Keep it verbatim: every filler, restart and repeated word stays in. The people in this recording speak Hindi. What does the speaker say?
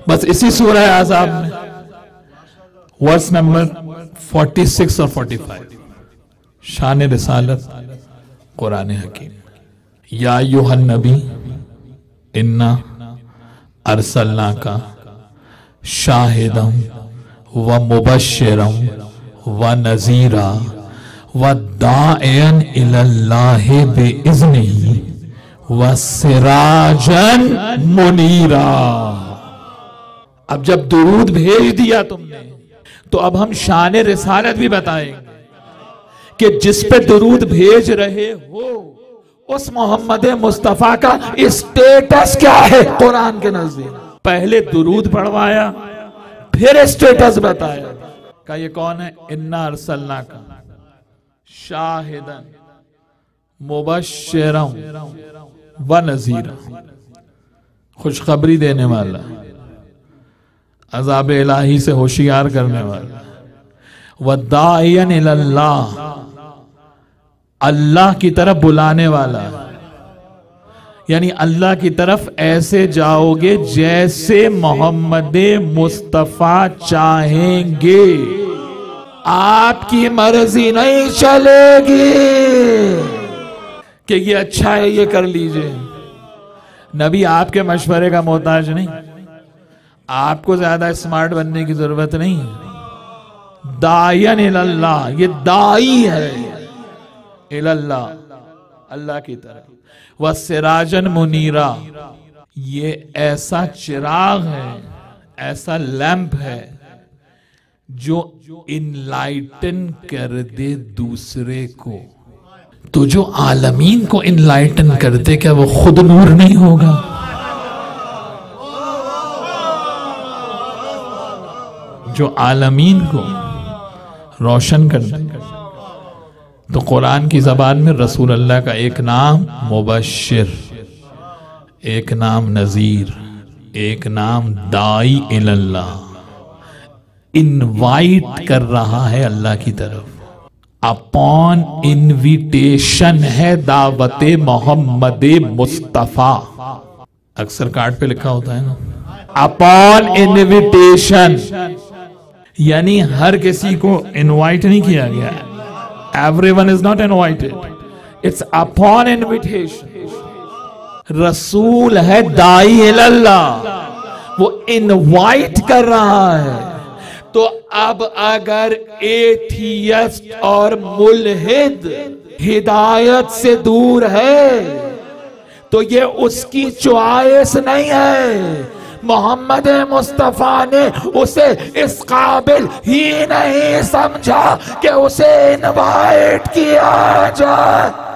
बस इसी सूरह आज़ाब में वर्स नंबर छियालीस और पैंतालीस, शान रिसालत कुरान हकीम। या अय्युहन नबी इन्ना अरसलना का शाहिदम व मुबश्शिरम व नज़ीरा व दाइयन इलल्लाहि बिइज़्निही व सिराजन मुनीरा। अब जब दुरूद भेज दिया तुमने तो अब हम शान रिसालत भी बताएंगे कि जिस पे दुरूद भेज रहे हो उस मोहम्मद मुस्तफा का स्टेटस क्या है कुरान के नजदीक। पहले दुरूद पढ़वाया फिर स्टेटस बताया का ये कौन है। इन्ना अरसलना का शाहिदन मुबश्शिरम व नज़ीरा, खुशखबरी देने वाला, अज़ाब इलाही से होशियार करने वाला, व दाइयन इलल्लाह, अल्लाह की तरफ बुलाने वाला। यानी अल्लाह की तरफ ऐसे जाओगे जैसे मोहम्मद मुस्तफा चाहेंगे, आपकी मर्जी नहीं चलेगी कि ये अच्छा है ये कर लीजिए। नबी आपके मशवरे का मोहताज नहीं, आपको ज्यादा स्मार्ट बनने की जरूरत नहीं। दायन इलल्लाह, ये दाई है इलल्लाह, अल्लाह की तरफ। व सिराजन मुनीरा, ये ऐसा चिराग है, ऐसा लैंप है जो इनलाइटन कर दे दूसरे को। तो जो आलमीन को इनलाइटन कर दे, क्या वो खुद नूर नहीं होगा? जो आलमीन को रोशन कर दे। तो कुरान की जबान में रसूल अल्लाह का एक नाम मुबश्शिर, एक नाम नजीर, एक नाम दाई इलल्लाह, इनवाइट कर रहा है अल्लाह की तरफ। अपॉन इनविटेशन है दावत मोहम्मद मुस्तफा। अक्सर कार्ड पे लिखा होता है ना, अपॉन इनविटेशन, यानी हर किसी को इनवाइट नहीं किया गया। Everyone is not invited, it's upon invitation. Rasool है दाई इलल्लाह, वो इनवाइट कर रहा है। तो अब अगर एथियस्ट और मुल्हिद हिदायत से दूर है तो ये उसकी चॉइस नहीं है। मोहम्मद मुस्तफा ने उसे इस काबिल ही नहीं समझा कि उसे इनवाइट किया जाए।